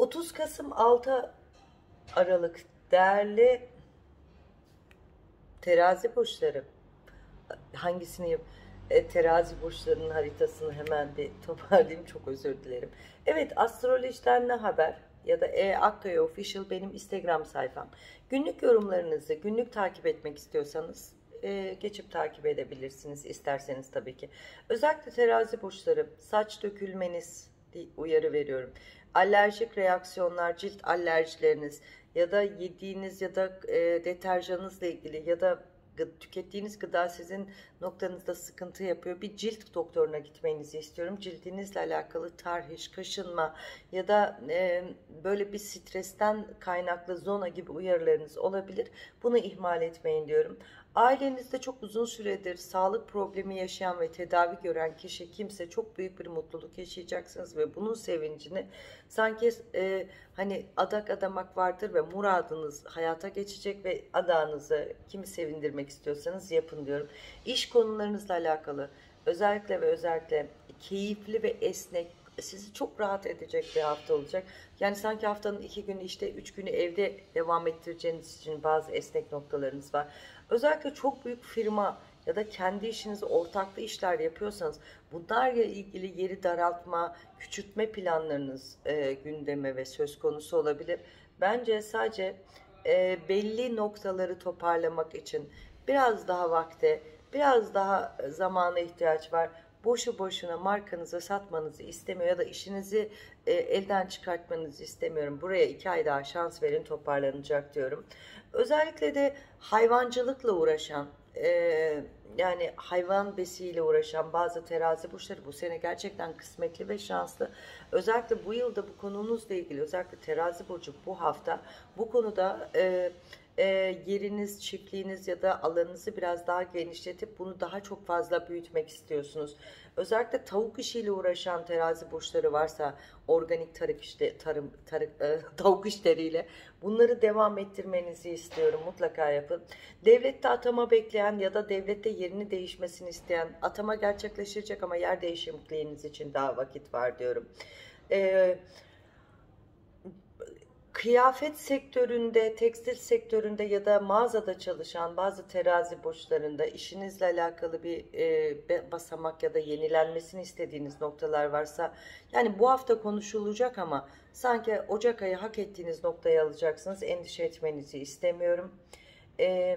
30 Kasım 6 Aralık değerli terazi burçları. Hangisini terazi burçlarının haritasını hemen bir toparlayayım, çok özür dilerim. Evet, astrolojiden ne haber ya da Akkaya Official benim Instagram sayfam. Günlük yorumlarınızı günlük takip etmek istiyorsanız geçip takip edebilirsiniz isterseniz tabii ki. Özellikle terazi burçları, saç dökülmeniz uyarı veriyorum. Alerjik reaksiyonlar, cilt alerjileriniz ya da yediğiniz ya da deterjanınızla ilgili ya da tükettiğiniz gıda sizin noktanızda sıkıntı yapıyor. Bir cilt doktoruna gitmenizi istiyorum. Cildinizle alakalı tarhiş, kaşınma ya da böyle bir stresten kaynaklı zona gibi uyarılarınız olabilir. Bunu ihmal etmeyin diyorum. Ailenizde çok uzun süredir sağlık problemi yaşayan ve tedavi gören kişi kimse çok büyük bir mutluluk yaşayacaksınız ve bunun sevincini sanki hani adak adamak vardır ve muradınız hayata geçecek ve adağınızı kimi sevindirmek istiyorsanız yapın diyorum. İş konularınızla alakalı özellikle ve özellikle keyifli ve esnek, sizi çok rahat edecek bir hafta olacak. Yani sanki haftanın 2 günü işte 3 günü evde devam ettireceğiniz için bazı esnek noktalarınız var. Özellikle çok büyük firma ya da kendi işinizi ortaklı işler yapıyorsanız bunlarla ilgili yeri daraltma, küçültme planlarınız gündeme ve söz konusu olabilir. Bence sadece belli noktaları toparlamak için biraz daha vakte, biraz daha zamana ihtiyaç var. Boşu boşuna markanızı satmanızı istemiyor ya da işinizi elden çıkartmanızı istemiyorum. Buraya 2 ay daha şans verin, toparlanacak diyorum. Özellikle de hayvancılıkla uğraşan, yani hayvan besiyle uğraşan bazı terazi burçları bu sene gerçekten kısmetli ve şanslı. Özellikle bu yılda bu konunuzla ilgili, özellikle terazi burcu bu hafta bu konuda yeriniz, çiftliğiniz ya da alanınızı biraz daha genişletip bunu daha çok fazla büyütmek istiyorsunuz. Özellikle tavuk işiyle uğraşan terazi burçları varsa organik tavuk işleriyle bunları devam ettirmenizi istiyorum. Mutlaka yapın. Devlette atama bekleyen ya da devlette yerini değişmesini isteyen, atama gerçekleşecek ama yer değişikliğiniz için daha vakit var diyorum. Kıyafet sektöründe, tekstil sektöründe ya da mağazada çalışan bazı terazi burçlarında işinizle alakalı bir basamak ya da yenilenmesini istediğiniz noktalar varsa, yani bu hafta konuşulacak ama sanki Ocak ayı hak ettiğiniz noktaya alacaksınız. Endişe etmenizi istemiyorum. E,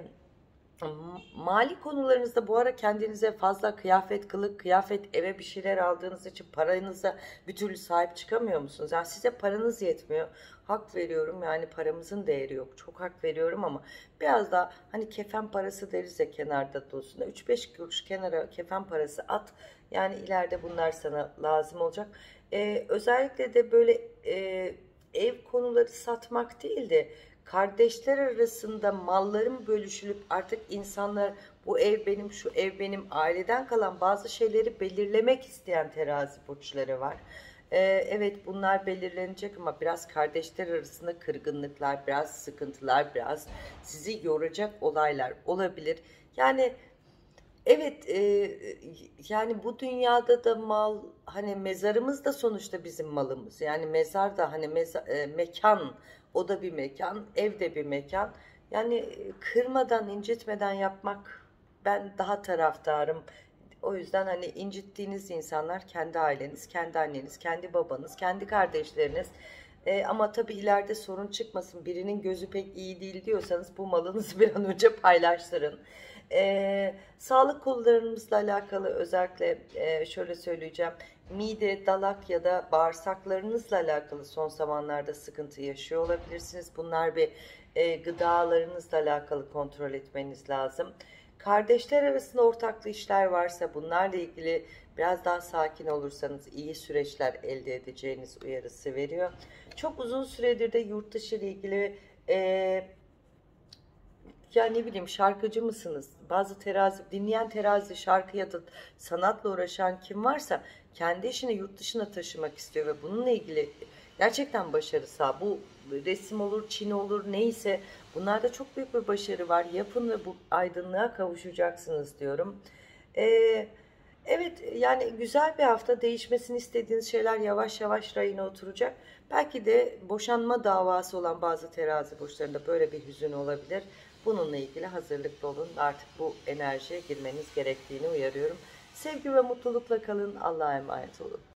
Mali konularınızda bu ara kendinize fazla kıyafet, kılık, kıyafet, eve bir şeyler aldığınız için paranıza bir türlü sahip çıkamıyor musunuz? Yani size paranız yetmiyor. Hak veriyorum, yani paramızın değeri yok. Çok hak veriyorum ama biraz daha hani kefen parası deriz ya, kenarda dursun. 3-5 kuruş kenara kefen parası at. Yani ileride bunlar sana lazım olacak. Özellikle de böyle ev konuları satmak değil de kardeşler arasında malların bölüşülüp artık insanlar bu ev benim, şu ev benim, aileden kalan bazı şeyleri belirlemek isteyen terazi burçları var. Evet, bunlar belirlenecek ama biraz kardeşler arasında kırgınlıklar, biraz sıkıntılar, biraz sizi yoracak olaylar olabilir. Yani evet, yani bu dünyada da mal, hani mezarımız da sonuçta bizim malımız. Yani mezar da hani mekan, o da bir mekan, ev de bir mekan. Yani kırmadan, incitmeden yapmak ben daha taraftarım. O yüzden hani incittiğiniz insanlar kendi aileniz, kendi anneniz, kendi babanız, kendi kardeşleriniz. Ama tabii ileride sorun çıkmasın, birinin gözü pek iyi değil diyorsanız bu malınızı bir an önce paylaştırın. Sağlık konularımızla alakalı özellikle şöyle söyleyeceğim. Mide, dalak ya da bağırsaklarınızla alakalı son zamanlarda sıkıntı yaşıyor olabilirsiniz. Bunlar bir gıdalarınızla alakalı kontrol etmeniz lazım. Kardeşler arasında ortaklı işler varsa bunlarla ilgili biraz daha sakin olursanız iyi süreçler elde edeceğiniz uyarısı veriyor. Çok uzun süredir de yurt dışı ile ilgili ya ne bileyim, şarkıcı mısınız? Bazı terazi, dinleyen terazi, şarkı ya da sanatla uğraşan kim varsa kendi işini yurt dışına taşımak istiyor ve bununla ilgili gerçekten başarı sağ. Bu resim olur, Çin olur, neyse bunlarda çok büyük bir başarı var. Yapın ve bu aydınlığa kavuşacaksınız diyorum. Ee, Evet, yani güzel bir hafta, değişmesini istediğiniz şeyler yavaş yavaş rayına oturacak. Belki de boşanma davası olan bazı terazi burçlarında böyle bir hüzün olabilir. Bununla ilgili hazırlıklı olun. Artık bu enerjiye girmeniz gerektiğini uyarıyorum. Sevgi ve mutlulukla kalın. Allah'a emanet olun.